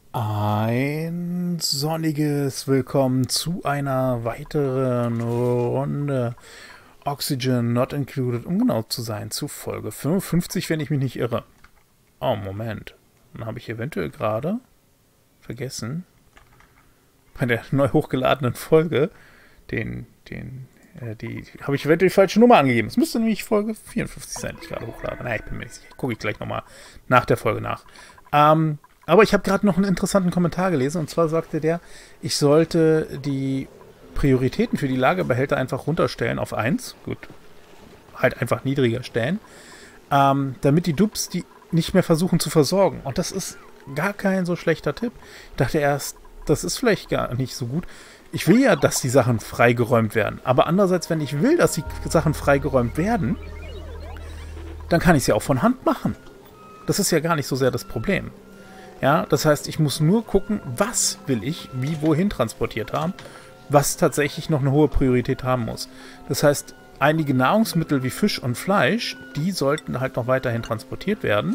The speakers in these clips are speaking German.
Ein sonniges Willkommen zu einer weiteren Runde Oxygen Not Included, um genau zu sein, zu Folge 55, wenn ich mich nicht irre. Oh, Moment. Dann habe ich eventuell gerade vergessen, bei der neu hochgeladenen Folge, die habe ich eventuell die falsche Nummer angegeben. Es müsste nämlich Folge 54 sein, die ich gerade hochlade. Naja, ich bin mir nicht sicher. Gucke ich gleich nochmal nach der Folge nach. Aber ich habe gerade noch einen interessanten Kommentar gelesen, und zwar sagte der, ich sollte die Prioritäten für die Lagerbehälter einfach runterstellen auf 1. Gut, halt einfach niedriger stellen, damit die Dupes die nicht mehr versuchen zu versorgen. Und das ist gar kein so schlechter Tipp. Ich dachte erst, das ist vielleicht gar nicht so gut. Ich will ja, dass die Sachen freigeräumt werden. Aber andererseits, wenn ich will, dass die Sachen freigeräumt werden, dann kann ich sie auch von Hand machen. Das ist ja gar nicht so sehr das Problem. Ja, das heißt, ich muss nur gucken, was will ich, wie, wohin transportiert haben, was tatsächlich noch eine hohe Priorität haben muss. Das heißt, einige Nahrungsmittel wie Fisch und Fleisch, die sollten halt noch weiterhin transportiert werden.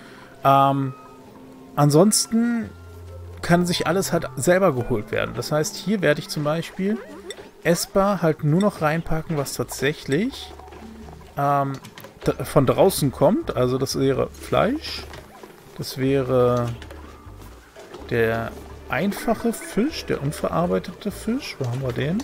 Ansonsten kann sich alles halt selber geholt werden. Das heißt, hier werde ich zum Beispiel essbar halt nur noch reinpacken, was tatsächlich von draußen kommt. Also das wäre Fleisch, das wäre der einfache Fisch, der unverarbeitete Fisch. Wo haben wir den?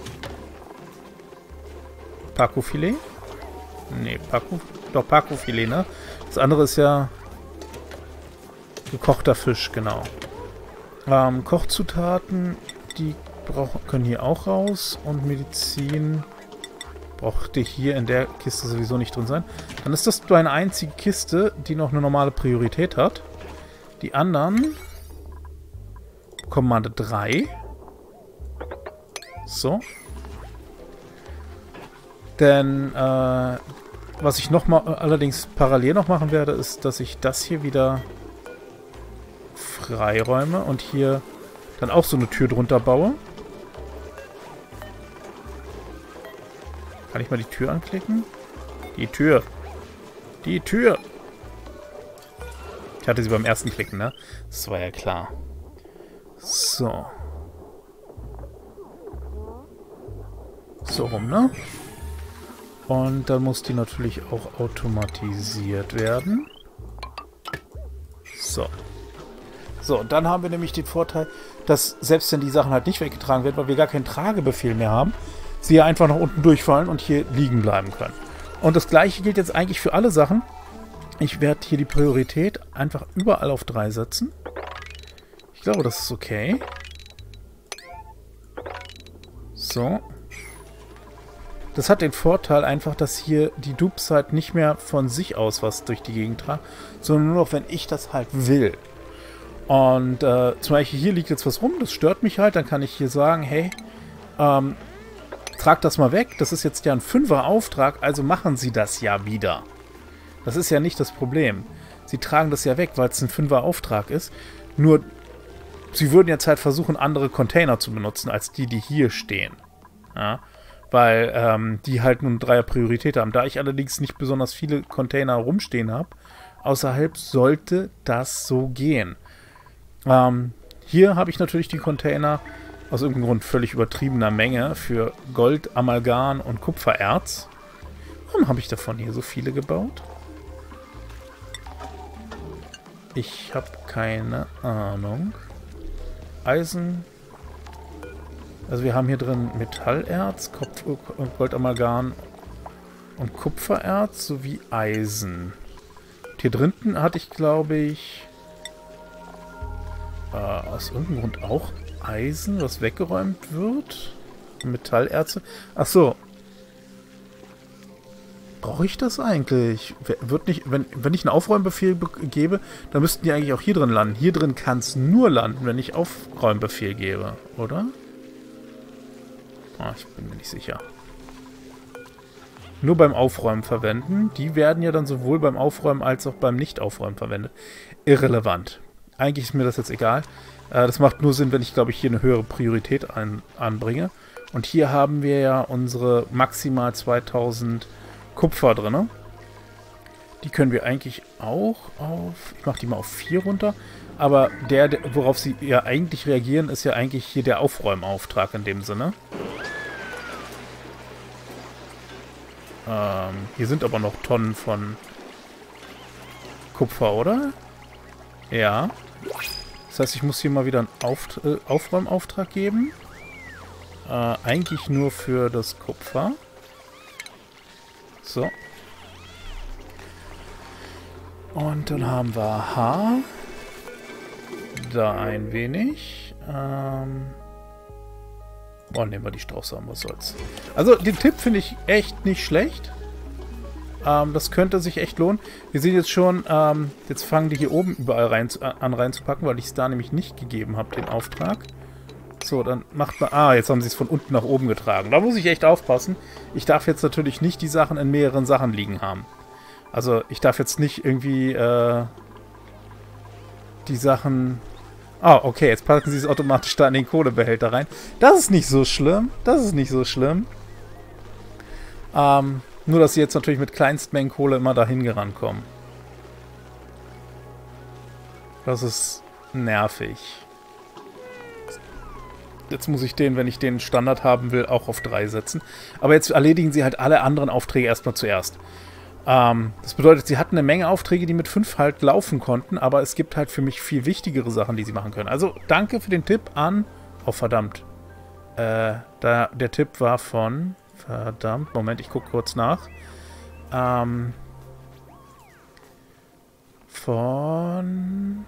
Paco-Filet? Nee, Paco-Filet, ne? Das andere ist ja gekochter Fisch, genau. Kochzutaten, die können hier auch raus. Und Medizin brauchte hier in der Kiste sowieso nicht drin sein. Dann ist das eine einzige Kiste, die noch eine normale Priorität hat. Die anderen Kommande 3. So. Denn, was ich noch mal allerdings parallel noch machen werde, ist, dass ich das hier wieder freiräume und hier dann auch so eine Tür drunter baue. Kann ich mal die Tür anklicken? Die Tür. Die Tür. Ich hatte sie beim ersten Klicken, ne? Das war ja klar. So. So rum, ne? Und dann muss die natürlich auch automatisiert werden. So. So, und dann haben wir nämlich den Vorteil, dass selbst wenn die Sachen halt nicht weggetragen werden, weil wir gar keinen Tragebefehl mehr haben, sie ja einfach nach unten durchfallen und hier liegen bleiben können. Und das gleiche gilt jetzt eigentlich für alle Sachen. Ich werde hier die Priorität einfach überall auf 3 setzen. Ich glaube, das ist okay. So. Das hat den Vorteil einfach, dass hier die Dupes halt nicht mehr von sich aus was durch die Gegend tragen, sondern nur noch, wenn ich das halt will. Und zum Beispiel hier liegt jetzt was rum, das stört mich halt. Dann kann ich hier sagen, hey, trag das mal weg. Das ist jetzt ja ein 5er Auftrag, also machen Sie das ja wieder. Das ist ja nicht das Problem. Sie tragen das ja weg, weil es ein 5er Auftrag ist. Nur, Sie würden jetzt halt versuchen, andere Container zu benutzen, als die, die hier stehen. Ja, weil die halt nur eine 3er Priorität haben. Da ich allerdings nicht besonders viele Container rumstehen habe, außerhalb sollte das so gehen. Hier habe ich natürlich die Container aus irgendeinem Grund völlig übertriebener Menge für Gold, Amalgam und Kupfererz. Warum habe ich davon hier so viele gebaut? Ich habe keine Ahnung. Eisen. Also wir haben hier drin Metallerz, Goldamalgam und Kupfererz sowie Eisen. Und hier drinnen hatte ich, glaube ich, aus irgendeinem Grund auch Eisen, was weggeräumt wird. Metallerze. Ach so. Brauche ich das eigentlich? Wird nicht, wenn ich einen Aufräumbefehl gebe, dann müssten die eigentlich auch hier drin landen. Hier drin kann es nur landen, wenn ich Aufräumbefehl gebe, oder? Ich bin mir nicht sicher. Nur beim Aufräumen verwenden. Die werden ja dann sowohl beim Aufräumen als auch beim Nicht-Aufräumen verwendet. Irrelevant. Eigentlich ist mir das jetzt egal. Das macht nur Sinn, wenn ich, glaube ich, hier eine höhere Priorität anbringe. Und hier haben wir ja unsere maximal 2000 Kupfer drin. Die können wir eigentlich auch auf... Ich mache die mal auf 4 runter. Aber worauf sie ja eigentlich reagieren, ist ja eigentlich hier der Aufräumauftrag in dem Sinne. Hier sind aber noch Tonnen von Kupfer, oder? Ja. Das heißt, ich muss hier mal wieder einen Aufräumauftrag geben. Eigentlich nur für das Kupfer. So. Und dann haben wir H. Da ein wenig. Nehmen wir die Straußsamen, was soll's. Also, den Tipp finde ich echt nicht schlecht. Das könnte sich echt lohnen. Wir sehen jetzt schon, jetzt fangen die hier oben überall reinzupacken, weil ich es da nämlich nicht gegeben habe, den Auftrag. So, dann macht man... jetzt haben sie es von unten nach oben getragen. Da muss ich echt aufpassen. Ich darf jetzt natürlich nicht die Sachen in mehreren Sachen liegen haben. Also, ich darf jetzt nicht irgendwie die Sachen... okay, jetzt packen sie es automatisch da in den Kohlebehälter rein. Das ist nicht so schlimm. Das ist nicht so schlimm. Nur, dass sie jetzt natürlich mit Kleinstmengen Kohle immer dahin rankommen. Das ist nervig. Jetzt muss ich den, wenn ich den Standard haben will, auch auf 3 setzen. Aber jetzt erledigen sie halt alle anderen Aufträge erstmal zuerst. Das bedeutet, sie hatten eine Menge Aufträge, die mit 5 halt laufen konnten, aber es gibt halt für mich viel wichtigere Sachen, die sie machen können. Also, danke für den Tipp an... Oh, verdammt. Der Tipp war von... Verdammt, Moment, ich gucke kurz nach. Von...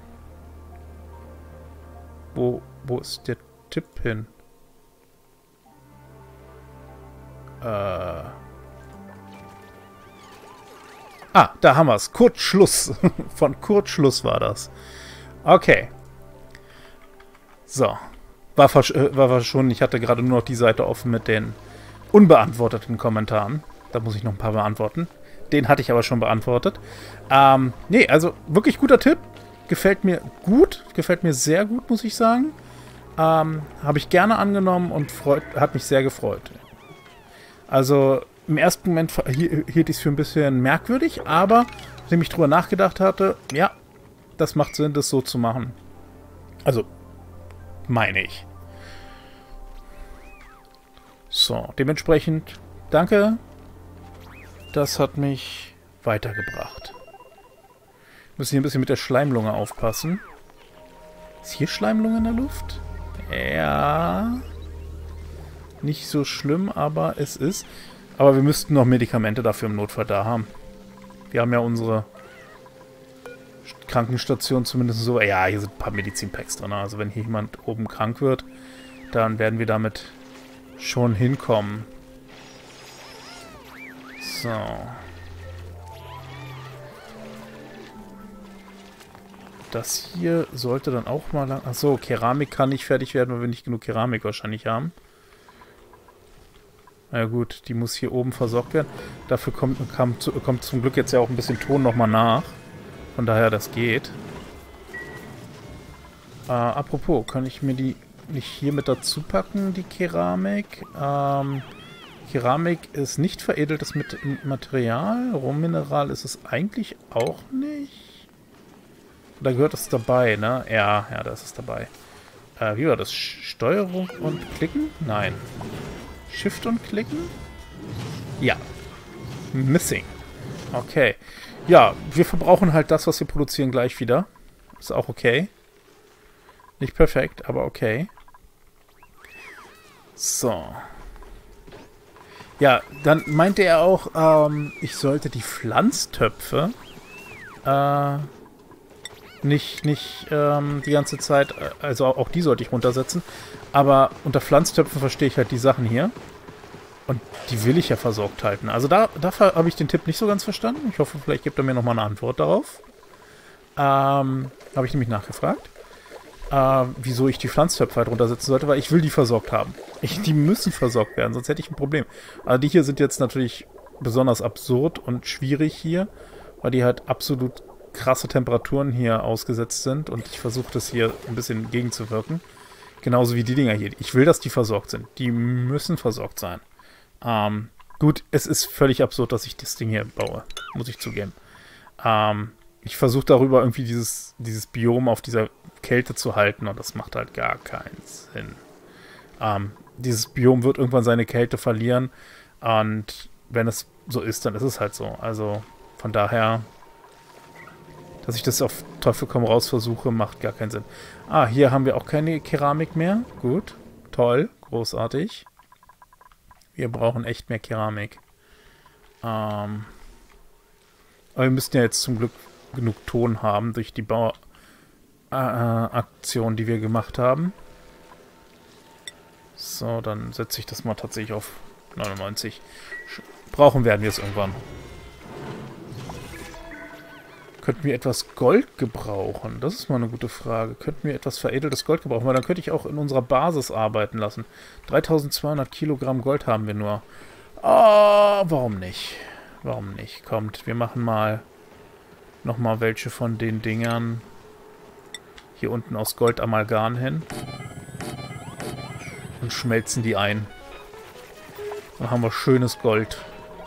Wo ist der Tipp hin? Da haben wir es. Kurzschluss. Von Kurzschluss war das. Okay. So. War verschwunden. Ich hatte gerade nur noch die Seite offen mit den unbeantworteten Kommentaren. Da muss ich noch ein paar beantworten. Den hatte ich aber schon beantwortet. Nee, also wirklich guter Tipp. Gefällt mir gut. Gefällt mir sehr gut, muss ich sagen. Habe ich gerne angenommen und hat mich sehr gefreut. Also im ersten Moment hielt ich es für ein bisschen merkwürdig, aber nachdem ich drüber nachgedacht hatte, ja, das macht Sinn, das so zu machen. Also, meine ich. So, dementsprechend, danke. Das hat mich weitergebracht. Müssen hier ein bisschen mit der Schleimlunge aufpassen. Ist hier Schleimlunge in der Luft? Ja. Nicht so schlimm, aber es ist. Aber wir müssten noch Medikamente dafür im Notfall da haben. Wir haben ja unsere Krankenstation zumindest so. Ja, hier sind ein paar Medizinpacks drin. Also wenn hier jemand oben krank wird, dann werden wir damit schon hinkommen. So. Das hier sollte dann auch mal lang... Achso, Keramik kann nicht fertig werden, weil wir nicht genug Keramik wahrscheinlich haben. Na gut, die muss hier oben versorgt werden. Dafür kommt zum Glück jetzt ja auch ein bisschen Ton nochmal nach. Von daher, das geht. Apropos, kann ich mir die nicht hier mit dazu packen, die Keramik? Keramik ist nicht veredeltes Material. Rohmineral ist es eigentlich auch nicht. Da gehört es dabei, ne? Ja, da ist es dabei. Wie war das? Steuerung und Klicken? Nein. Shift und Klicken? Ja. Missing. Okay. Ja, wir verbrauchen halt das, was wir produzieren, gleich wieder. Ist auch okay. Nicht perfekt, aber okay. So. Ja, dann meinte er auch, ich sollte die Pflanztöpfe nicht die ganze Zeit, also auch die sollte ich runtersetzen. Aber unter Pflanztöpfen verstehe ich halt die Sachen hier. Und die will ich ja versorgt halten. Also dafür habe ich den Tipp nicht so ganz verstanden. Ich hoffe, vielleicht gibt er mir nochmal eine Antwort darauf. Habe ich nämlich nachgefragt. Wieso ich die Pflanztöpfe halt runtersetzen sollte, weil ich will die versorgt haben. Die müssen versorgt werden, sonst hätte ich ein Problem. Also die hier sind jetzt natürlich besonders absurd und schwierig hier, weil die halt absolut krasse Temperaturen hier ausgesetzt sind und ich versuche das hier ein bisschen gegenzuwirken. Genauso wie die Dinger hier. Ich will, dass die versorgt sind. Die müssen versorgt sein. Gut, es ist völlig absurd, dass ich das Ding hier baue. Muss ich zugeben. ich versuche darüber irgendwie dieses Biom auf dieser Kälte zu halten und das macht halt gar keinen Sinn. Dieses Biom wird irgendwann seine Kälte verlieren und wenn es so ist, dann ist es halt so. Also von daher, dass ich das auf Teufel komm raus versuche, macht gar keinen Sinn. Hier haben wir auch keine Keramik mehr. Gut, toll, großartig. Wir brauchen echt mehr Keramik. Aber wir müssten ja jetzt zum Glück genug Ton haben durch die Bauaktion, die wir gemacht haben. So, dann setze ich das mal tatsächlich auf 99. Brauchen werden wir es irgendwann. Könnten wir etwas Gold gebrauchen? Das ist mal eine gute Frage. Könnten wir etwas veredeltes Gold gebrauchen? Weil dann könnte ich auch in unserer Basis arbeiten lassen. 3200 Kilogramm Gold haben wir nur. Warum nicht? Warum nicht? Kommt, wir machen mal nochmal welche von den Dingern hier unten aus Goldamalgam hin. Und schmelzen die ein. Dann haben wir schönes Gold.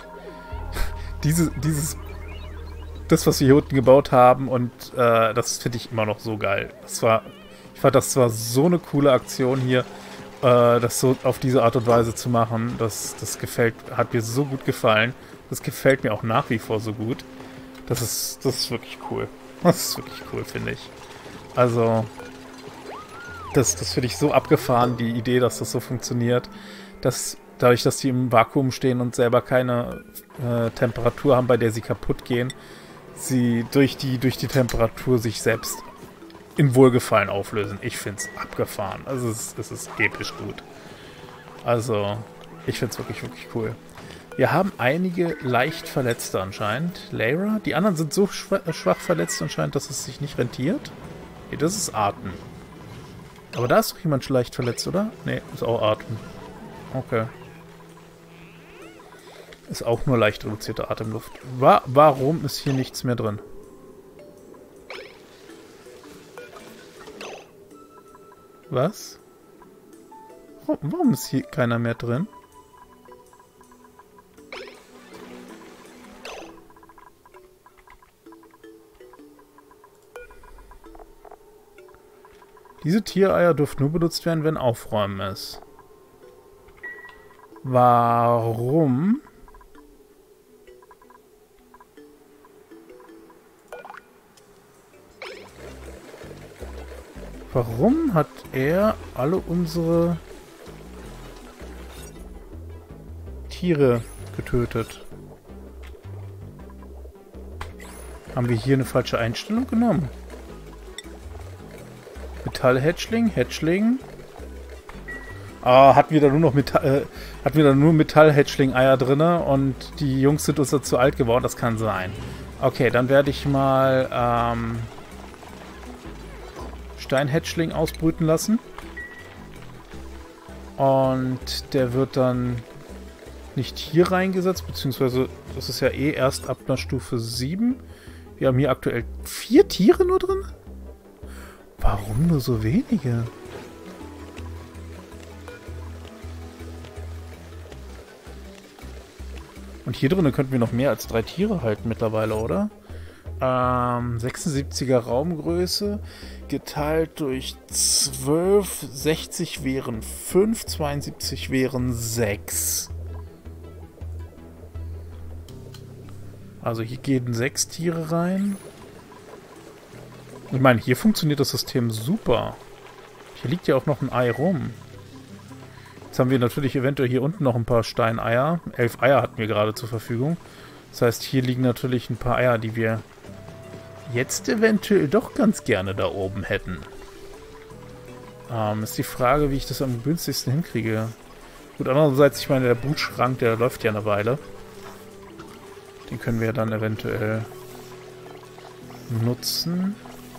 Das, was wir hier unten gebaut haben, und das finde ich immer noch so geil. Ich fand, das war so eine coole Aktion hier, das so auf diese Art und Weise zu machen. Das hat mir so gut gefallen. Das gefällt mir auch nach wie vor so gut. Das ist wirklich cool. Das ist wirklich cool, finde ich. Also, das finde ich so abgefahren, die Idee, dass das so funktioniert. Dadurch, dass die im Vakuum stehen und selber keine Temperatur haben, bei der sie kaputt gehen, sie durch die Temperatur sich selbst in Wohlgefallen auflösen. Ich finde es abgefahren. Also es ist episch gut. Also, ich finde es wirklich, wirklich cool. Wir haben einige leicht Verletzte anscheinend. Lara, die anderen sind so schwach verletzt anscheinend, dass es sich nicht rentiert. Nee, das ist Atem. Aber da ist doch jemand schon leicht verletzt, oder? Nee, ist auch Atem. Okay. Ist auch nur leicht reduzierte Atemluft. Warum ist hier nichts mehr drin? Was? Warum ist hier keiner mehr drin? Diese Tiereier dürfen nur benutzt werden, wenn Aufräumen ist. Warum? Warum hat er alle unsere Tiere getötet? Haben wir hier eine falsche Einstellung genommen? Metall-Hatchling, Hatchling. Hatten wir da nur Metall-Hatchling-Eier drin und die Jungs sind uns dazu alt geworden, das kann sein. Okay, dann werde ich mal Stein-Hatchling ausbrüten lassen. Und der wird dann nicht hier reingesetzt, beziehungsweise das ist ja eh erst ab einer Stufe 7. Wir haben hier aktuell 4 Tiere nur drin? Warum nur so wenige? Und hier drinnen könnten wir noch mehr als 3 Tiere halten mittlerweile, oder? 76er Raumgröße, geteilt durch 12, 60 wären 5, 72 wären 6. Also hier gehen 6 Tiere rein. Ich meine, hier funktioniert das System super. Hier liegt ja auch noch ein Ei rum. Jetzt haben wir natürlich eventuell hier unten noch ein paar Steineier. 11 Eier hatten wir gerade zur Verfügung. Das heißt, hier liegen natürlich ein paar Eier, die wir jetzt eventuell doch ganz gerne da oben hätten. Ist die Frage, wie ich das am günstigsten hinkriege. Gut, andererseits, ich meine, der Brutschrank, der läuft ja eine Weile. Den können wir dann eventuell nutzen.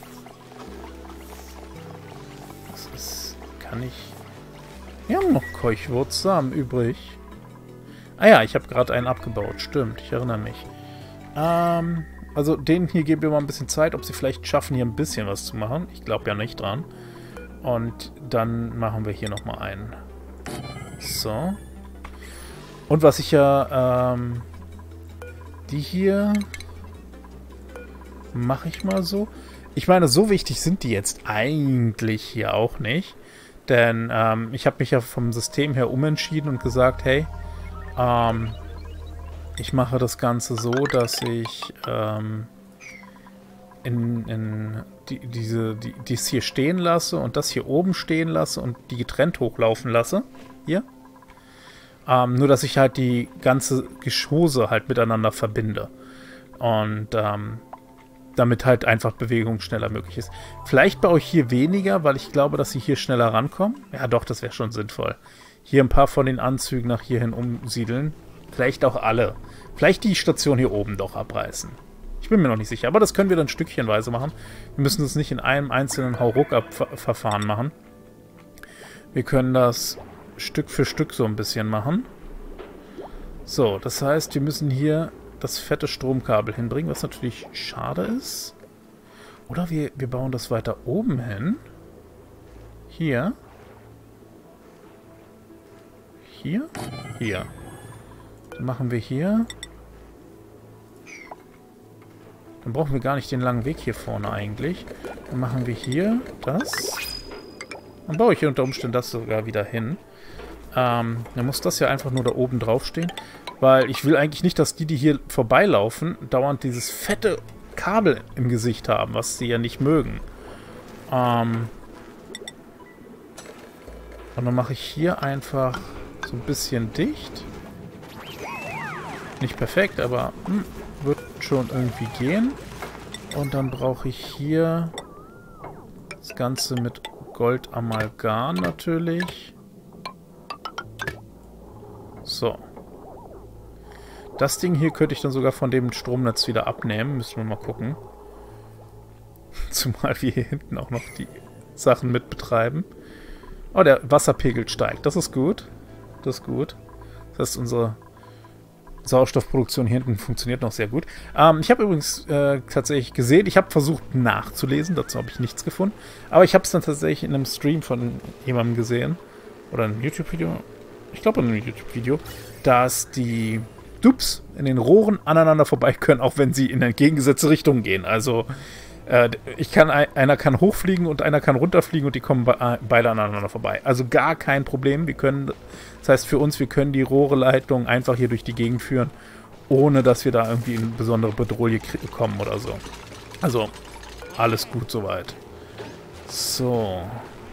Kann ich... Wir haben noch Keuchwurzsamen übrig. Ah ja, ich habe gerade einen abgebaut. Stimmt, ich erinnere mich. Also denen hier geben wir mal ein bisschen Zeit, ob sie vielleicht schaffen, hier ein bisschen was zu machen. Ich glaube ja nicht dran. Und dann machen wir hier nochmal einen. So. Und was ich ja... die hier... Mache ich mal so. Ich meine, so wichtig sind die jetzt eigentlich hier auch nicht. Denn ich habe mich ja vom System her umentschieden und gesagt, hey, ich mache das Ganze so, dass ich dies hier stehen lasse und das hier oben stehen lasse und die getrennt hochlaufen lasse. Hier. Nur, dass ich halt die ganze Geschosse halt miteinander verbinde. Und damit halt einfach Bewegung schneller möglich ist. Vielleicht bei euch hier weniger, weil ich glaube, dass sie hier schneller rankommen. Ja doch, das wäre schon sinnvoll. Hier ein paar von den Anzügen nach hierhin umsiedeln. Vielleicht auch alle. Vielleicht die Station hier oben doch abreißen. Ich bin mir noch nicht sicher, aber das können wir dann stückchenweise machen. Wir müssen es nicht in einem einzelnen Hauruck-Ab-Verfahren machen. Wir können das Stück für Stück so ein bisschen machen. So, das heißt, wir müssen hier das fette Stromkabel hinbringen, was natürlich schade ist. Oder wir bauen das weiter oben hin. Hier. Hier? Hier. Dann machen wir hier. Dann brauchen wir gar nicht den langen Weg hier vorne eigentlich. Dann machen wir hier das. Dann baue ich hier unter Umständen das sogar wieder hin. Dann muss das ja einfach nur da oben drauf stehen. Weil ich will eigentlich nicht, dass die hier vorbeilaufen, dauernd dieses fette Kabel im Gesicht haben, was sie ja nicht mögen. Und dann mache ich hier einfach so ein bisschen dicht. Nicht perfekt, aber wird schon irgendwie gehen. Und dann brauche ich hier das Ganze mit Goldamalgam natürlich. So. Das Ding hier könnte ich dann sogar von dem Stromnetz wieder abnehmen. Müssen wir mal gucken. Zumal wir hier hinten auch noch die Sachen mit betreiben. Oh, der Wasserpegel steigt. Das ist gut. Das ist gut. Das heißt, unsere Sauerstoffproduktion hier hinten funktioniert noch sehr gut. Ich habe übrigens tatsächlich gesehen, ich habe versucht nachzulesen. Dazu habe ich nichts gefunden. Aber ich habe es dann tatsächlich in einem Stream von jemandem gesehen. Oder in einem YouTube-Video. Ich glaube in einem YouTube-Video. Dass die Dupes in den Rohren aneinander vorbei können, auch wenn sie in entgegengesetzte Richtungen gehen. Also einer kann hochfliegen und einer kann runterfliegen und die kommen beide aneinander vorbei. Also gar kein Problem. Das heißt für uns, wir können die Rohreleitung einfach hier durch die Gegend führen, ohne dass wir da irgendwie in besondere Bedrohung kommen oder so. Also alles gut soweit. So.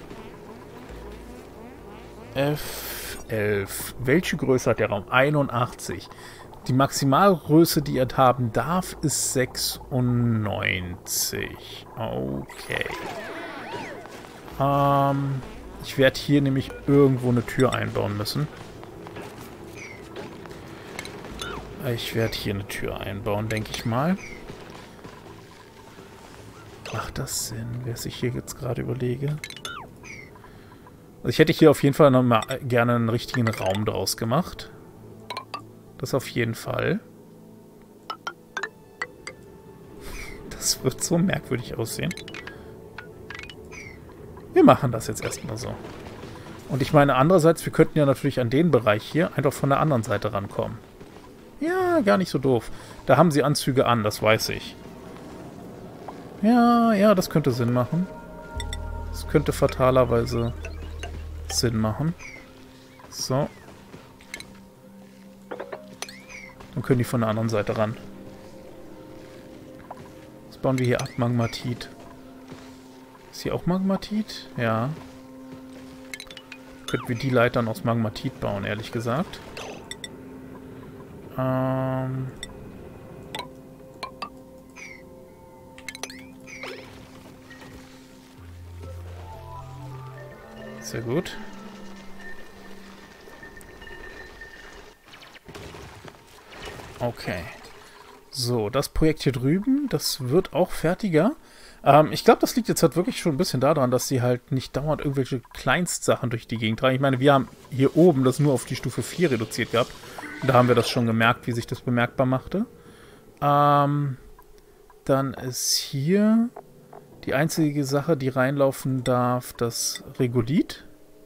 F11. Welche Größe hat der Raum? 81. Die Maximalgröße, die er haben darf, ist 96. Okay. Ich werde hier nämlich irgendwo eine Tür einbauen müssen. Ich werde hier eine Tür einbauen, denke ich mal. Macht das Sinn, was ich hier jetzt gerade überlege? Also ich hätte hier auf jeden Fall noch mal gerne einen richtigen Raum draus gemacht. Das auf jeden Fall. Das wird so merkwürdig aussehen. Wir machen das jetzt erstmal so. Und ich meine, andererseits, wir könnten ja natürlich an den Bereich hier einfach von der anderen Seite rankommen. Ja, gar nicht so doof. Da haben sie Anzüge an, das weiß ich. Ja, das könnte Sinn machen. Das könnte fatalerweise Sinn machen. So. Dann können die von der anderen Seite ran. Was bauen wir hier ab? Magmatit. Ist hier auch Magmatit? Ja. Könnten wir die Leitern aus Magmatit bauen, ehrlich gesagt. Sehr gut. Okay. So, das Projekt hier drüben, das wird auch fertiger. Ich glaube, das liegt jetzt halt wirklich schon ein bisschen daran, dass sie halt nicht dauernd irgendwelche Kleinstsachen durch die Gegend tragen. Ich meine, wir haben hier oben das nur auf die Stufe 4 reduziert gehabt. Und da haben wir das schon gemerkt, wie sich das bemerkbar machte. Dann ist hier die einzige Sache, die reinlaufen darf, das Regolith.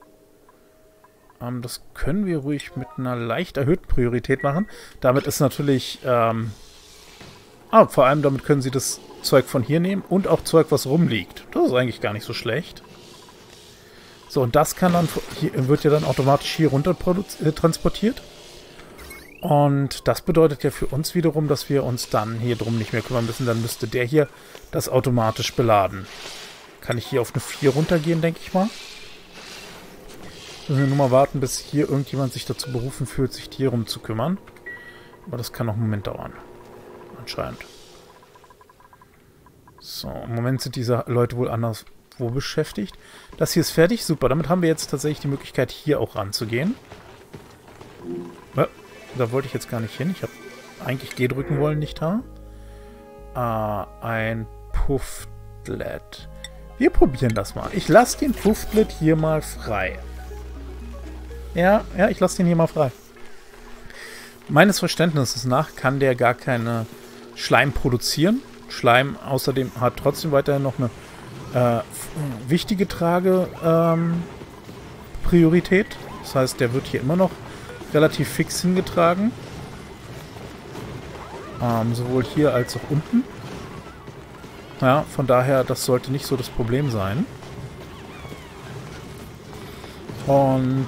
Das können wir ruhig mit einer leicht erhöhten Priorität machen. Damit ist natürlich Ah, vor allem damit können sie das Zeug von hier nehmen und auch Zeug, was rumliegt. Das ist eigentlich gar nicht so schlecht. So, und das kann dann hier, wird ja dann automatisch hier runter transportiert. Und das bedeutet ja für uns wiederum, dass wir uns dann hier drum nicht mehr kümmern müssen. Dann müsste der hier das automatisch beladen. Kann ich hier auf eine 4 runtergehen, denke ich mal. Müssen wir nur mal warten, bis hier irgendjemand sich dazu berufen fühlt, sich hier rum zu kümmern. Aber das kann noch einen Moment dauern. Anscheinend. So, im Moment sind diese Leute wohl anderswo beschäftigt. Das hier ist fertig. Super, damit haben wir jetzt tatsächlich die Möglichkeit, hier auch ranzugehen. Da wollte ich jetzt gar nicht hin. Ich habe eigentlich G drücken wollen, nicht da? Ein Pufflet. Wir probieren das mal. Ich lasse den Pufflet hier mal frei. Ja, ich lasse den hier mal frei. Meines Verständnisses nach kann der gar keine Schleim produzieren. Schleim außerdem hat trotzdem weiterhin noch eine wichtige Trage-Priorität. Das heißt, der wird hier immer noch relativ fix hingetragen. Sowohl hier als auch unten. Ja, von daher, das sollte nicht so das Problem sein. Und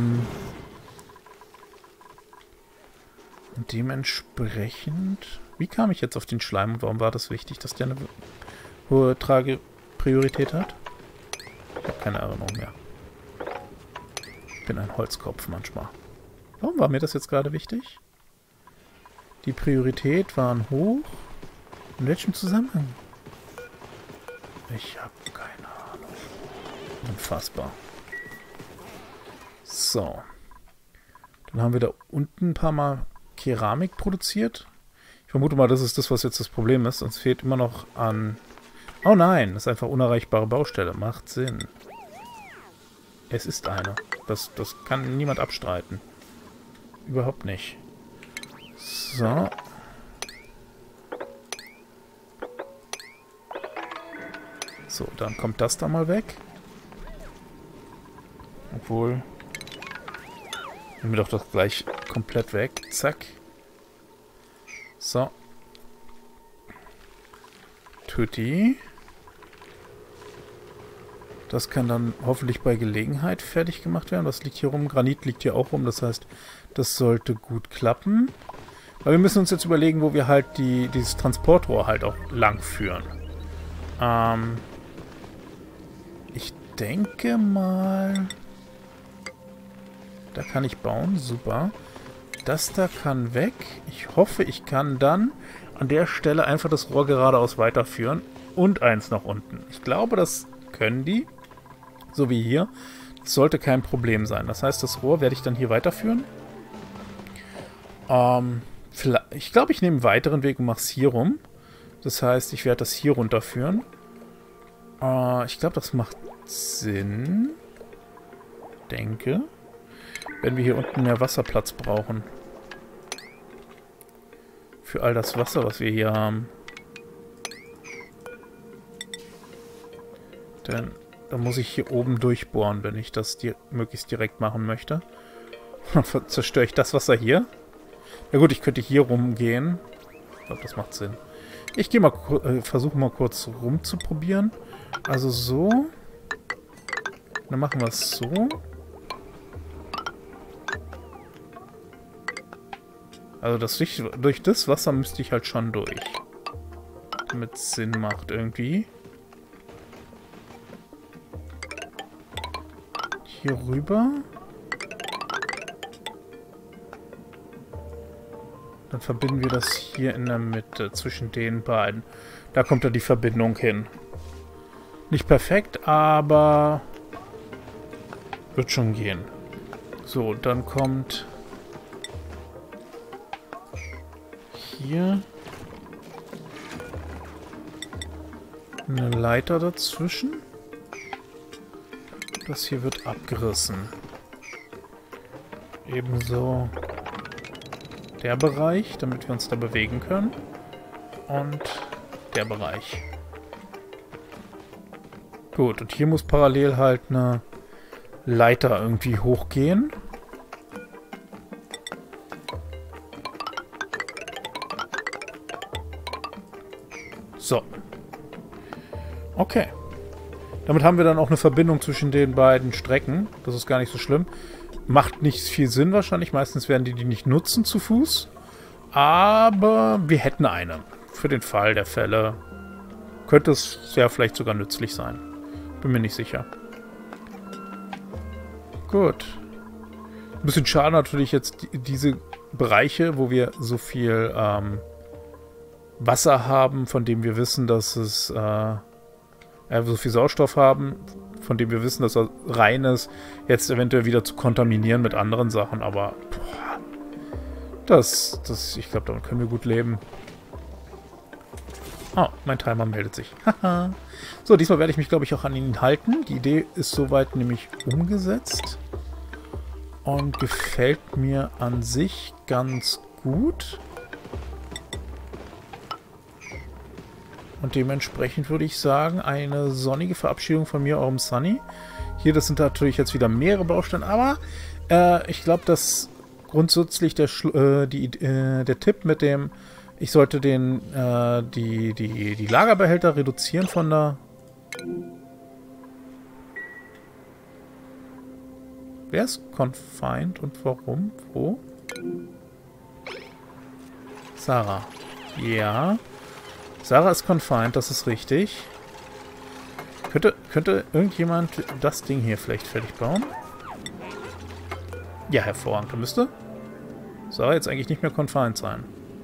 dementsprechend... Wie kam ich jetzt auf den Schleim und warum war das wichtig, dass der eine hohe Tragepriorität hat? Ich habe keine Erinnerung mehr. Ich bin ein Holzkopf manchmal. Warum war mir das jetzt gerade wichtig? Die Priorität waren hoch. In welchem Zusammenhang? Ich habe keine Ahnung. Unfassbar. So. Dann haben wir da unten ein paar Mal Keramik produziert. Ich vermute mal, das ist das, was jetzt das Problem ist. Uns fehlt immer noch an... Oh nein, das ist einfach unerreichbare Baustelle. Macht Sinn. Es ist eine. Das kann niemand abstreiten. Überhaupt nicht. So. So, dann kommt das da mal weg. Obwohl... Nehmen wir doch das gleich komplett weg. Zack. So. Tutti. Das kann dann hoffentlich bei Gelegenheit fertig gemacht werden. Was liegt hier rum? Granit liegt hier auch rum. Das heißt, das sollte gut klappen. Aber wir müssen uns jetzt überlegen, wo wir halt dieses Transportrohr halt auch lang führen. Ich denke mal... Da kann ich bauen. Super. Das da kann weg. Ich hoffe, ich kann dann an der Stelle einfach das Rohr geradeaus weiterführen. Und eins nach unten. Ich glaube, das können die. So wie hier. Das sollte kein Problem sein. Das heißt, das Rohr werde ich dann hier weiterführen. Ich glaube, ich nehme einen weiteren Weg und mache es hier rum. Das heißt, ich werde das hier runterführen. Ich glaube, das macht Sinn. Denke. Wenn wir hier unten mehr Wasserplatz brauchen. Für all das Wasser, was wir hier haben. Denn da muss ich hier oben durchbohren, wenn ich das möglichst direkt machen möchte. Dann zerstöre ich das Wasser hier. Ja gut, ich könnte hier rumgehen. Ich glaube, das macht Sinn. Ich gehe mal, versuche mal kurz rumzuprobieren. Also so. Dann machen wir es so. Also durch das Wasser müsste ich halt schon durch. Damit es Sinn macht irgendwie. Hier rüber. Dann verbinden wir das hier in der Mitte zwischen den beiden. Da kommt dann die Verbindung hin. Nicht perfekt, aber wird schon gehen. So, dann kommt hier eine Leiter dazwischen. Das hier wird abgerissen. Ebenso der Bereich, damit wir uns da bewegen können. Und der Bereich. Gut, und hier muss parallel halt eine Leiter irgendwie hochgehen. So. Okay. Damit haben wir dann auch eine Verbindung zwischen den beiden Strecken. Das ist gar nicht so schlimm. Macht nicht viel Sinn wahrscheinlich. Meistens werden die nicht nutzen zu Fuß. Aber wir hätten eine. Für den Fall der Fälle könnte es ja vielleicht sogar nützlich sein. Bin mir nicht sicher. Gut. Ein bisschen schade natürlich jetzt diese Bereiche, wo wir so viel Wasser haben, von dem wir wissen, dass es so viel Sauerstoff haben, von dem wir wissen, dass er rein ist, jetzt eventuell wieder zu kontaminieren mit anderen Sachen, aber boah, ich glaube, damit können wir gut leben. Oh, mein Timer meldet sich. Haha. So, diesmal werde ich mich, glaube ich, auch an ihn halten. Die Idee ist soweit nämlich umgesetzt und gefällt mir an sich ganz gut. Und dementsprechend würde ich sagen, eine sonnige Verabschiedung von mir, eurem Sunny. Hier, das sind natürlich jetzt wieder mehrere Bausteine, aber ich glaube, dass grundsätzlich der Tipp mit dem, ich sollte die Lagerbehälter reduzieren von der... Wer ist confined und warum? Wo? Sarah. Ja. Sarah ist confined, das ist richtig. Könnte irgendjemand das Ding hier vielleicht fertig bauen? Ja, hervorragend. Da müsste Sarah jetzt eigentlich nicht mehr confined sein.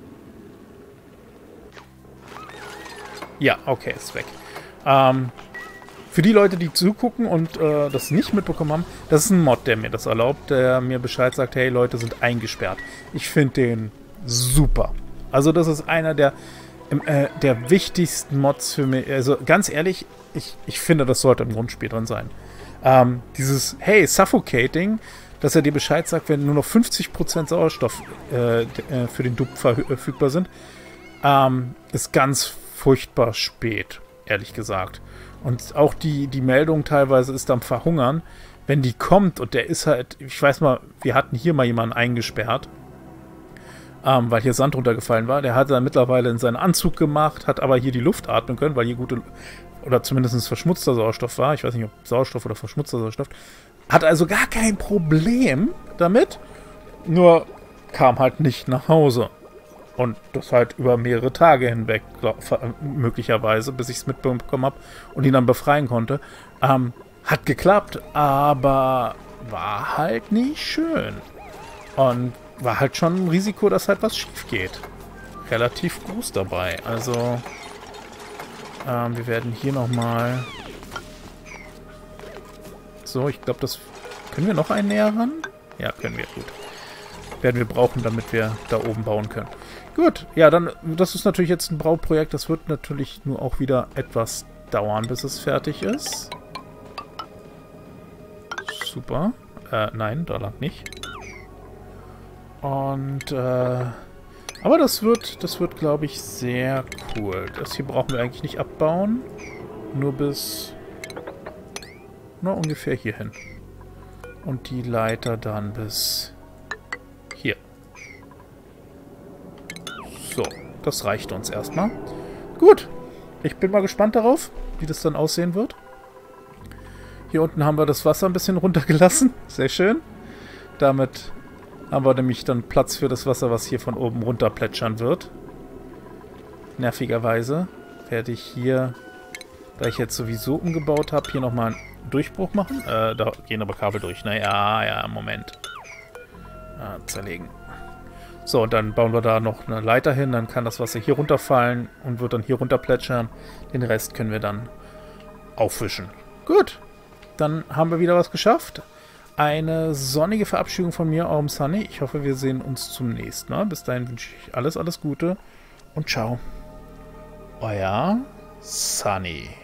Ja, okay, ist weg. Für die Leute, die zugucken und das nicht mitbekommen haben, das ist ein Mod, der mir das erlaubt, der mir Bescheid sagt, hey, Leute sind eingesperrt. Ich finde den super. Also das ist einer der wichtigsten Mods für mich. Also ganz ehrlich, ich finde, das sollte im Grundspiel drin sein. Dieses, hey, Suffocating, dass er dir Bescheid sagt, wenn nur noch 50% Sauerstoff für den Dupe verfügbar sind, ist ganz furchtbar spät, ehrlich gesagt. Und auch die Meldung teilweise ist am Verhungern, wenn die kommt und der ist halt, ich weiß mal, wir hatten hier mal jemanden eingesperrt, weil hier Sand runtergefallen war. Der hat dann mittlerweile in seinen Anzug gemacht, hat aber hier die Luft atmen können, weil hier gute, oder zumindest verschmutzter Sauerstoff war. Ich weiß nicht, ob Sauerstoff oder verschmutzter Sauerstoff. Hat also gar kein Problem damit, nur kam halt nicht nach Hause. Und das halt über mehrere Tage hinweg, möglicherweise, bis ich es mitbekommen habe und ihn dann befreien konnte. Hat geklappt, aber war halt nicht schön. Und war halt schon ein Risiko, dass halt was schief geht. Relativ groß dabei. Also, wir werden hier nochmal... So, ich glaube, das... Können wir noch einen näher ran? Ja, können wir. Gut. Werden wir brauchen, damit wir da oben bauen können. Gut, ja, dann, das ist natürlich jetzt ein Bauprojekt. Das wird natürlich nur auch wieder etwas dauern, bis es fertig ist. Super. Nein, da lang nicht. Und, aber das wird, glaube ich, sehr cool. Das hier brauchen wir eigentlich nicht abbauen. Nur bis, ungefähr hierhin. Und die Leiter dann bis hier. So, das reicht uns erstmal. Gut, ich bin mal gespannt darauf, wie das dann aussehen wird. Hier unten haben wir das Wasser ein bisschen runtergelassen. Sehr schön. Damit haben wir nämlich dann Platz für das Wasser, was hier von oben runter plätschern wird. Nervigerweise werde ich hier, da ich jetzt sowieso umgebaut habe, hier nochmal einen Durchbruch machen. Da gehen aber Kabel durch. Naja, ja, Moment. Zerlegen. So, und dann bauen wir da noch eine Leiter hin. Dann kann das Wasser hier runterfallen und wird dann hier runter plätschern. Den Rest können wir dann aufwischen. Gut, dann haben wir wieder was geschafft. Eine sonnige Verabschiedung von mir, eurem Sunny. Ich hoffe, wir sehen uns zum nächsten Mal. Bis dahin wünsche ich alles Gute und ciao. Euer Sunny.